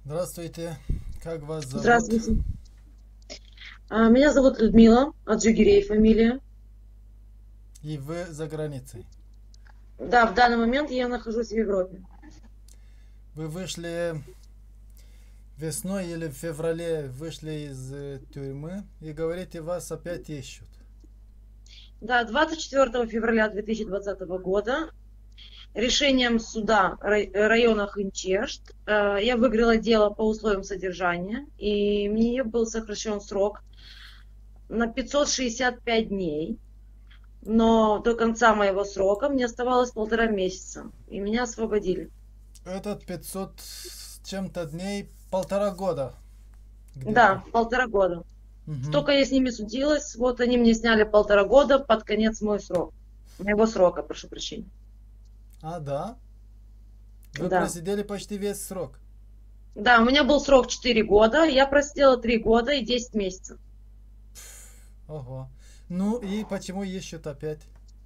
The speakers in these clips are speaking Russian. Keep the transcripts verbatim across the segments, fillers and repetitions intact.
Здравствуйте, как вас зовут? Здравствуйте. А, Меня зовут Людмила, Аджигирей фамилия. И вы за границей. Да, в данный момент я нахожусь в Европе. Вы вышли весной или в феврале вышли из э, тюрьмы и говорите, вас опять ищут. Да, двадцать четвёртого февраля две тысячи двадцатого года решением суда рай- района Хынчешт э, я выиграла дело по условиям содержания, и мне был сокращен срок на пятьсот шестьдесят пять дней. Но до конца моего срока мне оставалось полтора месяца, и меня освободили. Этот пятьсот с чем-то дней, полтора года где-то. Да, полтора года. Мгм. Столько я с ними судилась, вот они мне сняли полтора года под конец мой срок. Моего срока, прошу прощения. А, да? Вы Да. просидели почти весь срок. Да, у меня был срок четыре года, я просидела три года и десять месяцев. Ого. Ну и почему ищут опять?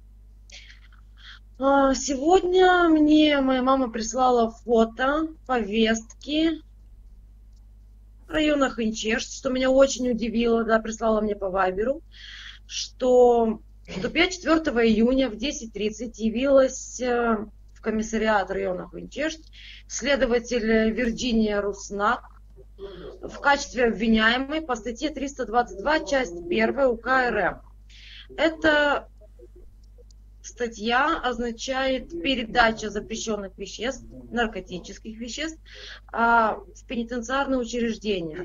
А, Сегодня мне моя мама прислала фото повестки района Хынчешт, что меня очень удивило, да, прислала мне по Вайберу, что до четвёртого июня в десять тридцать явилась э, в комиссариат района Хынчешт следователь Вирджиния Руснак в качестве обвиняемой по статье триста двадцать два, часть первая УК РФ. Эта статья означает передача запрещенных веществ, наркотических веществ, а, в пенитенциарные учреждения.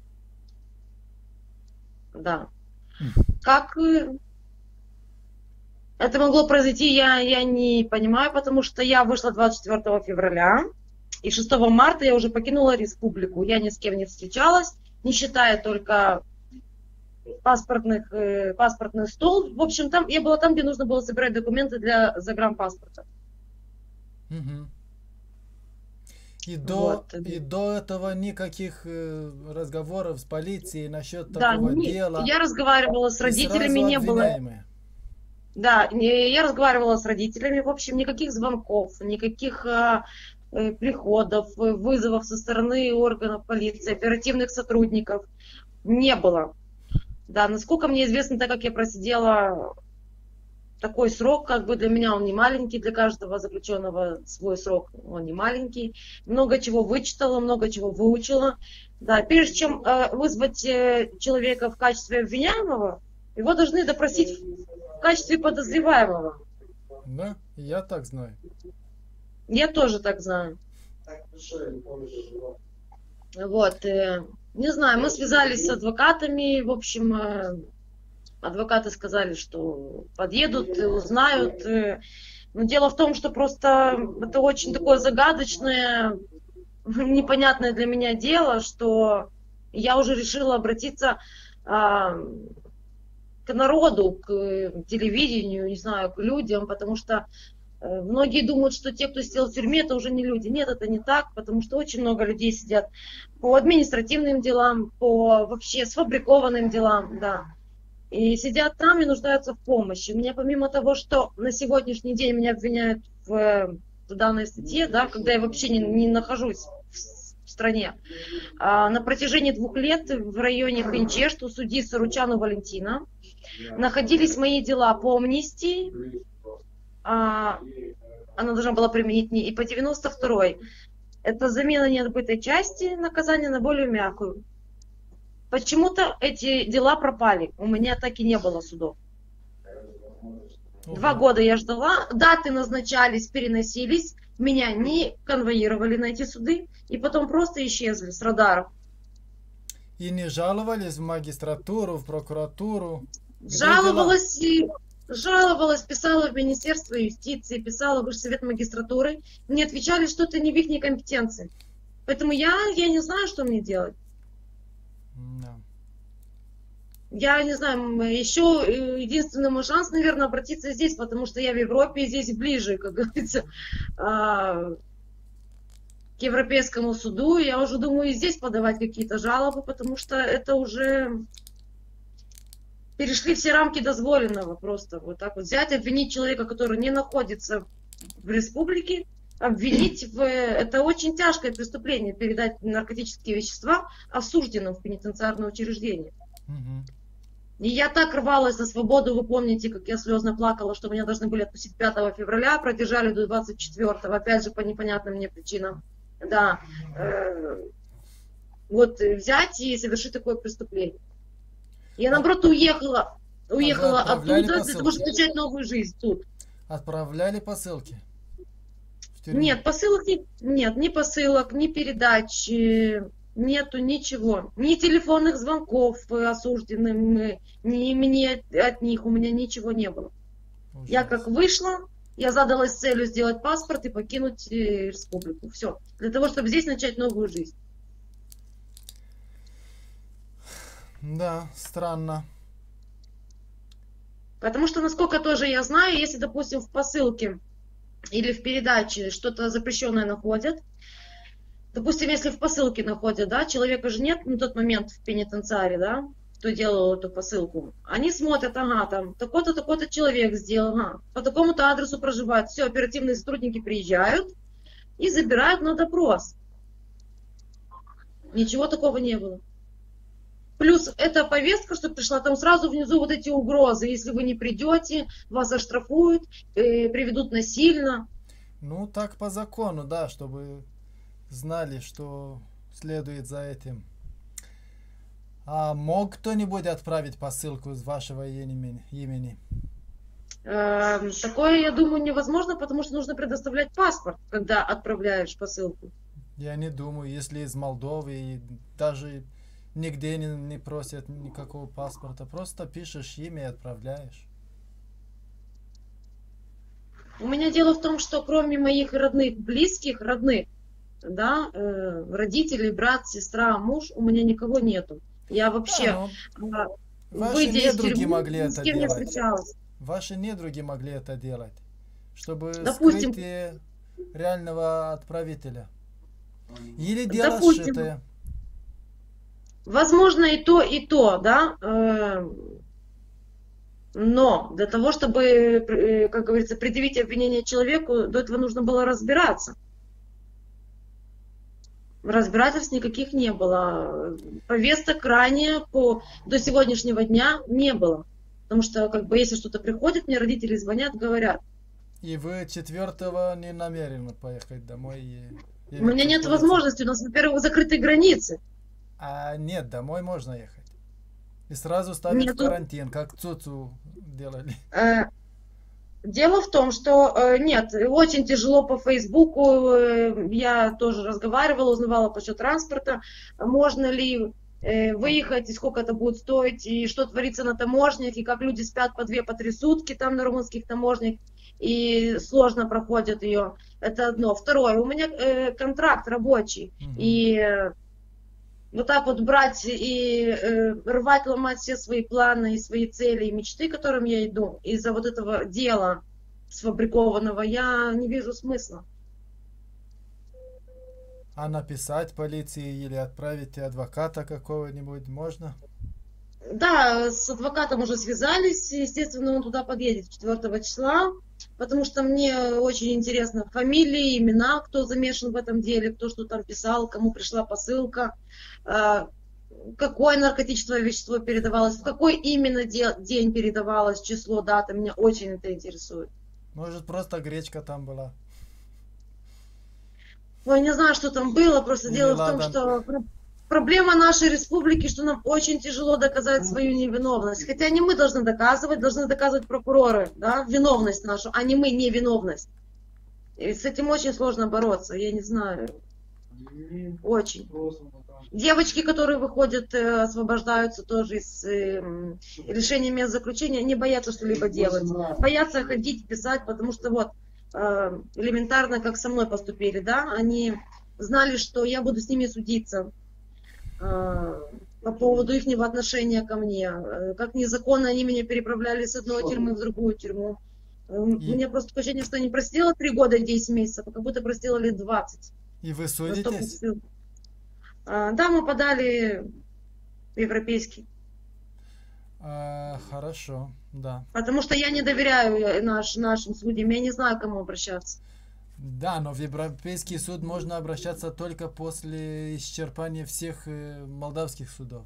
Да. Как э, это могло произойти, я, я не понимаю, потому что я вышла двадцать четвёртого февраля, и шестого марта я уже покинула республику. Я ни с кем не встречалась, не считая только паспортных, э, паспортный стол. В общем, там я была там, где нужно было собирать документы для загранпаспорта. Мгм. И до, Вот. и до этого никаких э, разговоров с полицией насчет Да, такого не- дела. я разговаривала с И родителями, сразу не было. обвиняемые. Да, не- я разговаривала с родителями, в общем, никаких звонков, никаких а, э, приходов, э, вызовов со стороны органов полиции, оперативных сотрудников не было. Да, насколько мне известно, так как я просидела такой срок, как бы для меня он не маленький, для каждого заключенного свой срок, он не маленький. Много чего вычитала, много чего выучила. Да, прежде чем э, вызвать э, человека в качестве обвиняемого, его должны допросить в качестве подозреваемого. Да, я так знаю. Я тоже так знаю. Вот, э, не знаю, мы связались с адвокатами, в общем, э, адвокаты сказали, что подъедут и узнают. э. Но дело в том, что просто это очень такое загадочное, непонятное для меня дело, что я уже решила обратиться а, к народу, к телевидению, не знаю, к людям, потому что э, многие думают, что те, кто сидел в тюрьме, это уже не люди. Нет, это не так, потому что очень много людей сидят по административным делам, по вообще сфабрикованным делам, да. И сидят там и нуждаются в помощи. У меня помимо того, что на сегодняшний день меня обвиняют в, в данной статье, да, когда я вообще не, не нахожусь в, в стране, а, на протяжении двух лет в районе Хинчешт у судьи Саручану Валентина находились мои дела по амнистии, а, она должна была применить мне, и по девяносто второй. Это замена неотбытой части наказания на более мягкую. Почему-то эти дела пропали. У меня так и не было судов. Два Ого. года я ждала, даты назначались, переносились, меня не конвоировали на эти суды, и потом просто исчезли с радаров. И не жаловались в магистратуру, в прокуратуру? Где дела? Жаловалась, и- жаловалась, писала в Министерство юстиции, писала в Высший совет магистратуры. Мне отвечали, что это не в их компетенции. Поэтому я, я не знаю, что мне делать. Да. Я не знаю, м, еще э, единственный мой шанс, наверное, обратиться здесь, потому что я в Европе, и здесь ближе, как говорится, а, к Европейскому суду. Я уже думаю и здесь подавать какие-то жалобы, потому что это уже перешли все рамки дозволенного просто. Вот так вот взять, обвинить человека, который не находится в республике, обвинить в... Это очень тяжкое преступление, передать наркотические вещества осужденным в пенитенциарное учреждение. Мгм. И я так рвалась на свободу, вы помните, как я слезно плакала, что меня должны были отпустить пятого февраля, продержали до двадцать четвёртого, опять же по непонятным мне причинам. Да. Э, Вот взять и совершить такое преступление. Я, наоборот, уехала, А вы уехала отправляли оттуда для того, чтобы посылки? начать новую жизнь тут. Отправляли посылки в тюрьму? Нет, посылок не, нет, ни посылок, ни передач, э, нету ничего. Ни телефонных звонков э, осужденным, э, ни мне от них, у меня ничего не было. Я как Ужас. вышла, я задалась целью сделать паспорт и покинуть э, республику. Все. Для того, чтобы здесь начать новую жизнь. Да, странно. Потому что, насколько тоже я знаю, если, допустим, в посылке или в передаче что-то запрещенное находят, допустим, если в посылке находят, да, человека же нет на тот момент в пенитенциаре, да, кто делал эту посылку, они смотрят, ага, там, такой-то, такой-то человек сделал, ага, по такому-то адресу проживает, все, оперативные сотрудники приезжают и забирают на допрос. Ничего такого не было. Плюс эта повестка, что пришла, там сразу внизу вот эти угрозы. Если вы не придете, вас оштрафуют, э, приведут насильно. Ну, так по закону, да, чтобы знали, что следует за этим. А мог кто-нибудь отправить посылку из вашего имени? имени? Э, такое, я думаю, невозможно, потому что нужно предоставлять паспорт, когда отправляешь посылку. Я не думаю, если из Молдовы, и даже нигде не, не просят никакого паспорта. Просто пишешь имя и отправляешь. У меня дело в том, что кроме моих родных, близких, родных, да, э, родителей, брат, сестра, муж, у меня никого нету. Я Да, вообще, но э, ваши выйдя из недруги тюрьмы, могли ни с это кем не делать. встречалась. Ваши недруги могли это делать, чтобы Допустим, скрыть э, реального отправителя. Или дело допустим, сшитое. возможно и то, и то, да, э, но для того, чтобы, э, как говорится, предъявить обвинение человеку, до этого нужно было разбираться. Разбирательств никаких не было. Повесток ранее по, до сегодняшнего дня не было. Потому что, как бы, если что-то приходит, мне родители звонят, говорят. И вы четвертого не намерены поехать домой и У явиться меня в нет полицию? возможности, у нас, во-первых, закрыты границы. А нет, домой можно ехать. И сразу ставить в Нету. карантин, как Цуцу делали. Э, Дело в том, что э, нет, очень тяжело по Фейсбуку, э, я тоже разговаривала, узнавала по счету транспорта, можно ли э, выехать, и сколько это будет стоить, и что творится на таможнях, и как люди спят по две, по три сутки там на румынских таможнях, и сложно проходят ее. Это одно. Второе, у меня э, контракт рабочий, Мгм. и э, вот так вот брать и э, рвать, ломать все свои планы и свои цели и мечты, к которым я иду, из-за вот этого дела сфабрикованного, я не вижу смысла. А написать полиции или отправить адвоката какого-нибудь можно? Да, с адвокатом уже связались, естественно, он туда подъедет четвёртого числа, потому что мне очень интересно фамилии, имена, кто замешан в этом деле, кто что там писал, кому пришла посылка, э, какое наркотическое вещество передавалось, в какой именно де- день передавалось, число, дата, меня очень это интересует. Может, просто гречка там была? Ой, не знаю, что там было, просто Или дело в том, ладан? что про- проблема нашей республики, что нам очень тяжело доказать свою невиновность. Хотя не мы должны доказывать, должны доказывать прокуроры, да, виновность нашу, а не мы невиновность. И с этим очень сложно бороться, я не знаю, очень. Девочки, которые выходят, э, освобождаются тоже из э, м, решения мест заключения, они боятся что-либо делать. Боятся ходить, писать, потому что вот э, элементарно, как со мной поступили, да, они знали, что я буду с ними судиться э, по поводу их отношения ко мне. Э, Как незаконно они меня переправляли с одной тюрьмы в другую тюрьму. Э, У И, меня просто такое ощущение, что я не простила три года и десять месяцев, а как будто простила лет двадцать. и вы За столько судитесь? всего. А, Да, мы подали в европейский. А, хорошо, да. Потому что я не доверяю э, наш, нашим судьям, я не знаю, к кому обращаться. Да, но в Европейский суд можно обращаться только после исчерпания всех э, молдавских судов.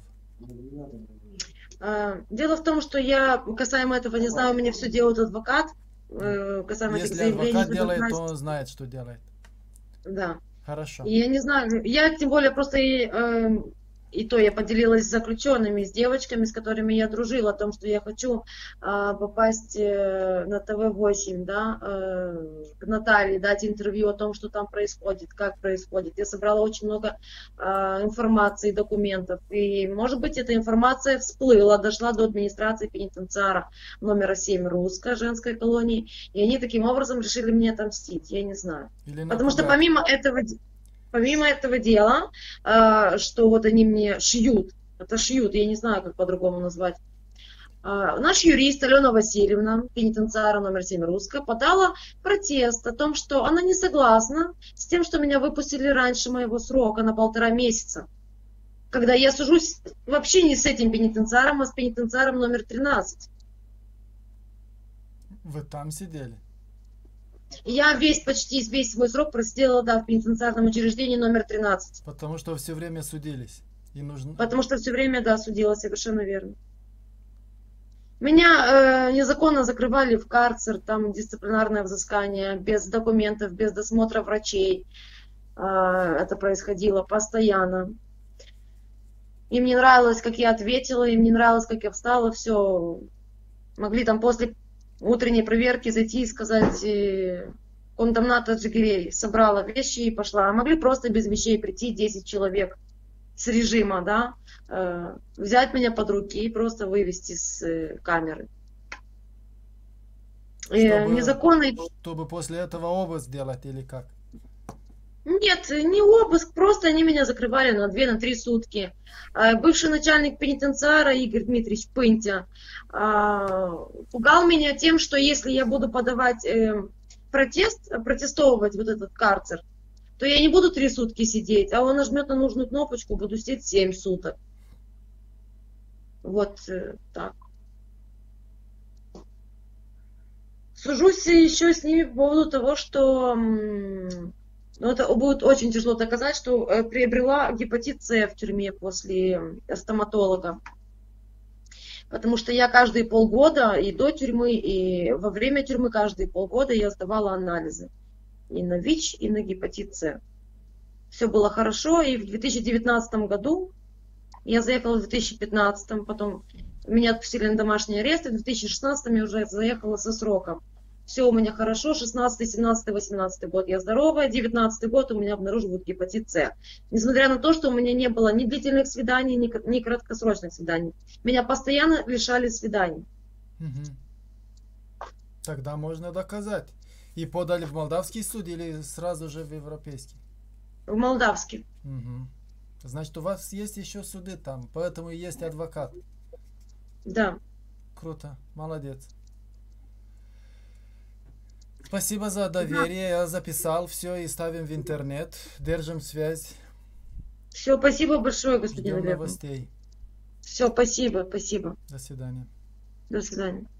А, Дело в том, что я касаемо этого не знаю, у меня все делает адвокат. э, Касаемо этих Если заявлений. адвокат делает, то безопасности. он знает, что делает. Да. Хорошо. И я не знаю, я тем более просто и, э, и то я поделилась с заключенными, с девочками, с которыми я дружила, о том, что я хочу э, попасть э, на тэ вэ восемь, да, э, к Наталье, дать интервью о том, что там происходит, как происходит. Я собрала очень много э, информации, документов, и, может быть, эта информация всплыла, дошла до администрации пенитенциара номера семь русской женской колонии, и они таким образом решили мне отомстить, я не знаю. Или Потому что напугать. помимо этого, помимо этого дела, э, что вот они мне шьют, это шьют, я не знаю, как по-другому назвать, э, наш юрист Алена Васильевна, пенитенциара номер семь русская, подала протест о том, что она не согласна с тем, что меня выпустили раньше моего срока на полтора месяца, когда я сужусь вообще не с этим пенитенциаром, а с пенитенциаром номер тринадцать. Вы там сидели? Я весь, почти весь свой срок просидела, да, в пенитенциарном учреждении номер тринадцать. Потому что все время судились. И нужно... Потому что все время, да, судила, совершенно верно. Меня э, незаконно закрывали в карцер, там дисциплинарное взыскание, без документов, без досмотра врачей. Э, это происходило постоянно. Им не нравилось, как я ответила, им не нравилось, как я встала, все. Могли там после утренней проверки зайти и сказать, э, кондомната Джигирей, собрала вещи и пошла. А могли просто без вещей прийти десять человек с режима, да, э, взять меня под руки и просто вывести с э, камеры. Э, Чтобы, незаконный... чтобы после этого обыск делать или как? Нет, не обыск, просто они меня закрывали на две-три сутки. Э, бывший начальник пенитенциара Игорь Дмитриевич Пынтя э, пугал меня тем, что если я буду подавать э, протест, протестовывать вот этот карцер, то я не буду три сутки сидеть, а он нажмет на нужную кнопочку, буду сидеть семь суток. Вот э, так. Сужусь еще с ними по поводу того, что м, ну, это будет очень тяжело доказать, что э, приобрела гепатит С в тюрьме после э, стоматолога. Потому что я каждые полгода и до тюрьмы, и во время тюрьмы каждые полгода я сдавала анализы. И на ВИЧ, и на гепатит С. Все было хорошо, и в две тысячи девятнадцатом году я заехала в две тысячи пятнадцатом, потом меня отпустили на домашний арест, и в две тысячи шестнадцатом я уже заехала со сроком. Все у меня хорошо, шестнадцатый, семнадцатый, восемнадцатый год я здоровая, девятнадцатый год у меня обнаруживают гепатит С. Несмотря на то, что у меня не было ни длительных свиданий, ни, ни краткосрочных свиданий. Меня постоянно лишали свиданий. Угу. Тогда можно доказать. И подали в молдавский суд или сразу же в европейский? В молдавский. Угу. Значит, у вас есть еще суды там, поэтому и есть адвокат. Да. Круто, молодец. Спасибо за доверие, я записал все и ставим в интернет. Держим связь. Все, спасибо большое, господин Ждем Олег. новостей. Все, спасибо, спасибо. До свидания. До свидания.